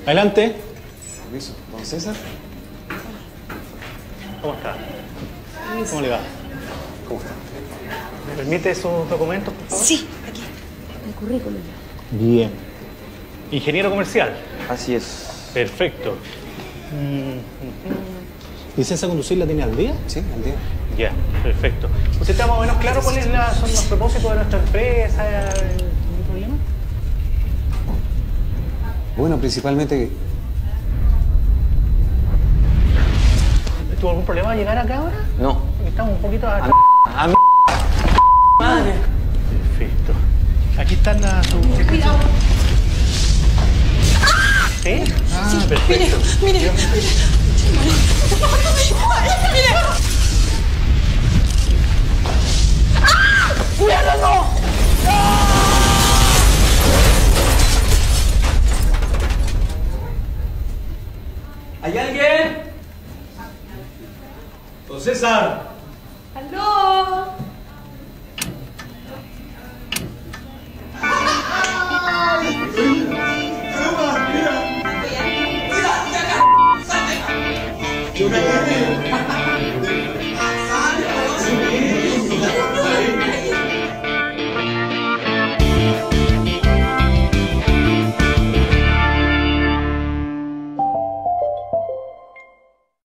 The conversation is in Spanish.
Adelante. Permiso. ¿Don César? ¿Cómo está? ¿Cómo le va? ¿Cómo está? ¿Me permite sus documentos, por favor? Sí, aquí. El currículum. Bien. Ingeniero comercial. Así es. Perfecto. ¿Licencia de conducir la tiene al día? Sí, al día. Ya, perfecto. ¿Usted está más o menos claro cuáles son los propósitos de nuestra empresa? ¿Algún problema? Bueno, principalmente... ¿Tuvo algún problema al llegar acá ahora? No. Porque estamos un poquito... A mi... Madre. Perfecto. Aquí están las... Cuidado. ¿Sí? Ah, perfecto. Mire. Mire. ¡Cuidado, no! ¿Hay alguien? Don César.